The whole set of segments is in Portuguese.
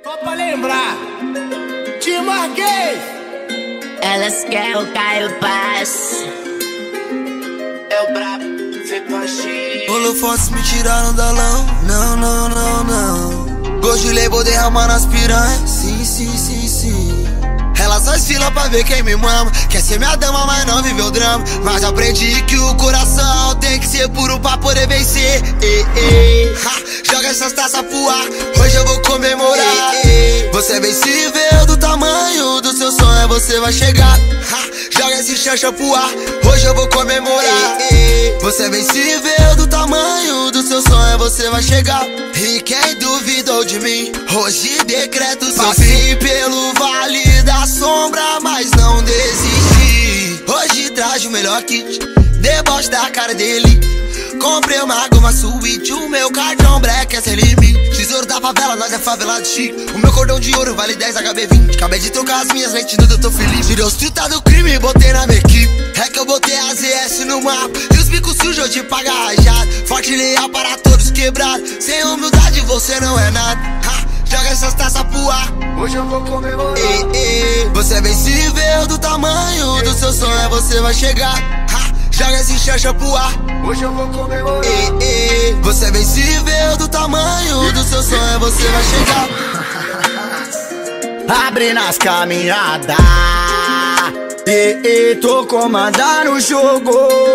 Só pra lembrar, te marquei. Elas querem o Caio Paz. Eu brabo, cê coxinha. Holofotes me tiraram da lão. Não, não, não, não. Gosto de label derramar nas piranhas. Sim, sim, sim, sim. Elas faz fila pra ver quem me mama. Quer ser minha dama, mas não viveu drama. Mas aprendi que o coração tem que ser puro pra poder vencer. Joga essas taças pro ar, hoje eu vou comemorar. Você é vencível, do tamanho do seu sonho você vai chegar. Joga esse chancha pro ar, hoje eu vou comemorar. Você é vencível, do tamanho do seu sonho você vai chegar. E quem duvidou de mim, hoje decreto seu fim. Pelo vale da sombra, mas não desisti. Hoje traz o melhor kit, deboche da cara dele. Comprei uma goma suíte, o meu cartão black é sem limite. Tesouro da favela, nós é favelado chique. O meu cordão de ouro vale 10 HB20. Acabei de trocar as minhas lentes do Dr. Felipe. Tirei os truta do crime e botei na minha equipe. É que eu botei a ZS no mapa e os bicos sujos de pagar rajado. Forte e leal para todos quebrados. Sem humildade você não é nada. Joga essas taças pro ar, hoje eu vou comemorar. Você é vencível, do tamanho do seu sonho você vai chegar. Joga esse chancha pro ar, hoje eu vou comemorar. Você é vencível, do tamanho do seu sonho você vai chegar. Abre nas caminhadas, tô comandando o jogo,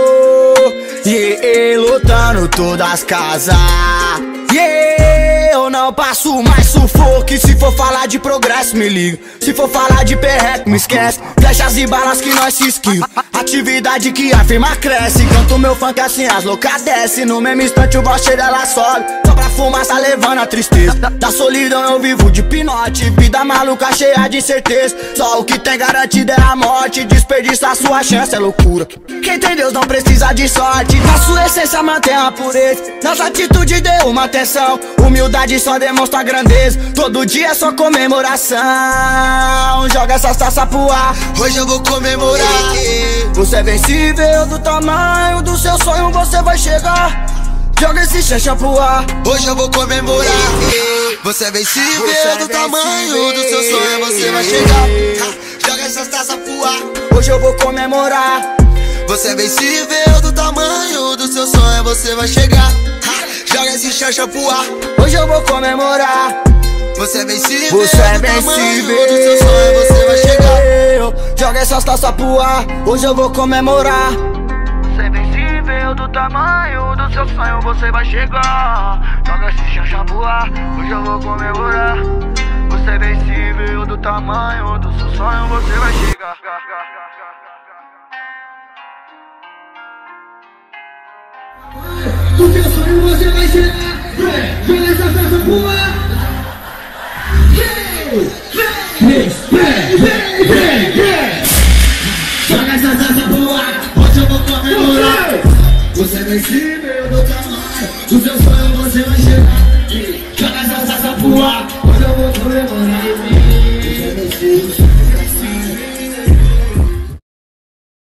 lutando todas as casas. Eu não passo mais sufoco. Se for falar de progresso, me liga. Se for falar de perreco, me esquece. Flechas e balas que nós se esquiva. Atividade que a firma cresce. Canto meu funk assim as loucas desce. No mesmo instante o boche dela sobe. Só pra fumaça levando a tristeza. Da solidão eu vivo de pinote. Vida maluca cheia de incerteza. Só o que tem garantido é a morte. Desperdiçar sua chance é loucura. Quem tem Deus não precisa de sorte. Na sua essência mantém a pureza. Nossa atitude deu uma atenção. Humildade só demonstra grandeza. Todo dia é só comemoração. Joga essas taças pro ar, hoje eu vou comemorar. Você é vencível, do tamanho do seu sonho você vai chegar. Joga esse chancha pro ar, hoje eu vou comemorar. Você é vencível, do tamanho do seu sonho você vai chegar. Joga essas taças pro ar, hoje eu vou comemorar. Você é vencível, do tamanho do seu sonho você vai chegar. Joga esse chancha pro ar, hoje eu vou comemorar. Você é vencível, você é vencível, do seu sonho você vai chegar. Joga essas taças pro ar, hoje eu vou comemorar. Você é vencível, do tamanho do seu sonho você vai chegar. Joga esse chancha pro ar, hoje eu vou comemorar. Você é vencível, do tamanho do seu sonho você vai chegar. Do teu sonho você vai chegar. Joga essa taça pro ar. Joga essa taça pro ar, hoje eu vou comemorar. Você é vencível, do tamanho do seu sonho você vai chegar. Joga essa taça pro ar,